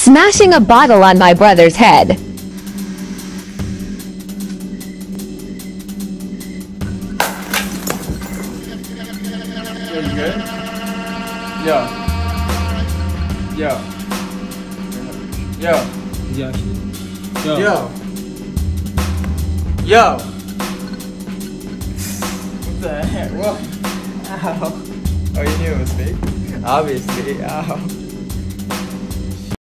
Smashing a bottle on my brother's head. Yo, you good? Yo. Yo. Yo. Yo. Yo. Yo. What the heck? What? Ow. Oh, you knew it was fake? Obviously. Ow.